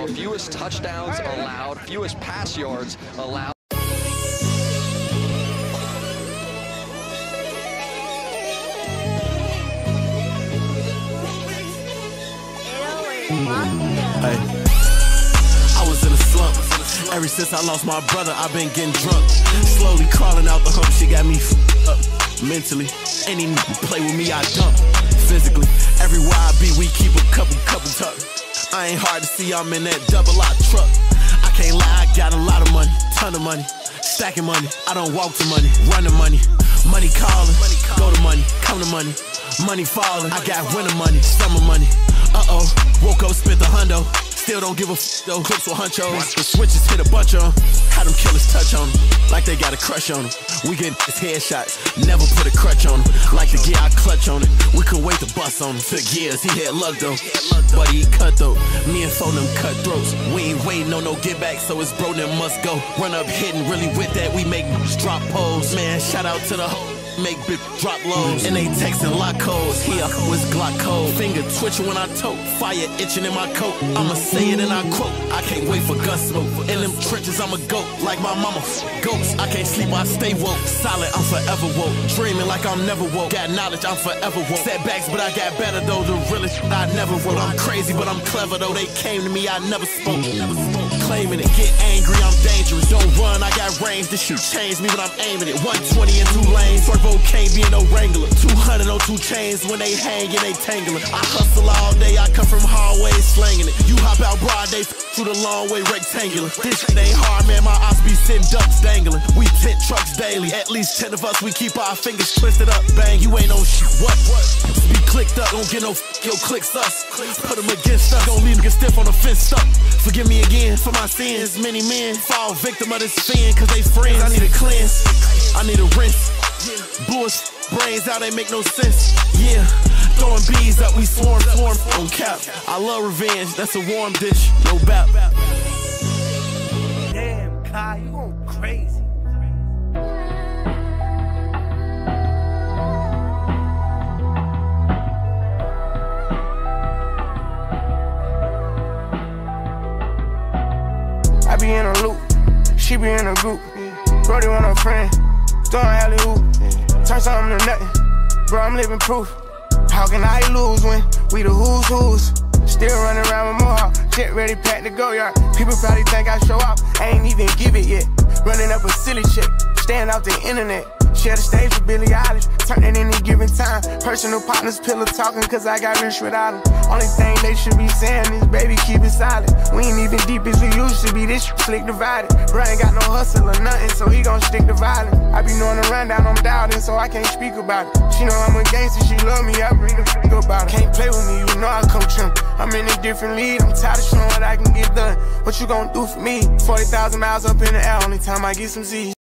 Fewest touchdowns allowed, fewest pass yards allowed. Hey, I was in a slump. Ever since I lost my brother, I've been getting drunk. Slowly crawling out the hump, shit got me up mentally. Any play with me, I dump. Physically, everywhere I be, we keep a couple tucked. I ain't hard to see, I'm in that double-lock truck. I can't lie, I got a lot of money, ton of money. Stacking money, I don't walk to money, run to money. Money calling, go to money, come to money. Money falling, I got winter money, summer money. Woke up, spent the hundo. Still don't give a f though. Clips with hunchos. The switches hit a bunch on 'em. How them killers touch on 'em, like they got a crush on 'em. We get his headshots, never put a crutch on 'em. Like the gear, I clutch on it. We couldn't wait to bust on him. Took years, he had luck though. But he cut though. Me and phone them cutthroats. We ain't waiting on no get back, so it's bro them must go. Run up hitting, really with that, we make drop poles. Man, shout out to the whole. Make big drop lows, and they texting lock codes. Here was Glock code. Finger twitching when I tote. Fire itching in my coat. I'ma say it and I quote. I can't wait for gun smoke. In them trenches, I'm a goat. Like my mama. Ghost. I can't sleep, I stay woke. Solid, I'm forever woke. Dreaming like I'm never woke. Got knowledge, I'm forever woke. Setbacks, but I got better though. The realest shit I never wrote. I'm crazy, but I'm clever though. They came to me, I never spoke. Claiming it, get angry, I'm dangerous. Don't run, I got range. This shit changed me, but I'm aiming it. 120 in 2 lanes. Can't be no wrangler. 200 on 2 chains when they hangin', they tangling. I hustle all day, I come from hallways slanging it. You hop out broad day through the long way rectangular. This shit ain't hard, man. My ops be sitting ducks dangling. We 10 trucks daily. At least 10 of us, we keep our fingers twisted up. Bang, you ain't no shit. What? Be clicked up, don't get no yo clicks us. Put them against us, gon' leave them get stiff on the fence up. Forgive me again for my sins. Many men fall victim of this sin, cause they friends. I need a cleanse, I need a rinse. Blew his brains out, they make no sense. Yeah, throwing bees up, we swarm on cap. I love revenge, that's a warm dish, no bap. Damn, Kai, you going crazy. I be in a loop, she be in a group. Brody want a friend, throwing alley-oop. Turn something to nothing, bro, I'm living proof. How can I lose when we the who's? Still running around with Mohawk, shit ready, packed to go yard. People probably think I show up, I ain't even give it yet. Running up a silly chick, staying off the internet. Share the stage with Billie Eilish, turn it any given time. Personal partners, pillow talking, cause I got rich without them. Only thing they should be saying is, baby, keep it silent. We ain't even deep as we used to be, this shit slick divided. Bro ain't got no hustle or nothing, so he gon' stick to violence. I be knowing the rundown, I'm doubting, so I can't speak about it. She know I'm a gangster, she love me, I bring the f*** about it. Can't play with me, you know I coach him. I'm in a different league, I'm tired of showing what I can get done. What you gon' do for me? 40,000 miles up in the air, only time I get some Z's.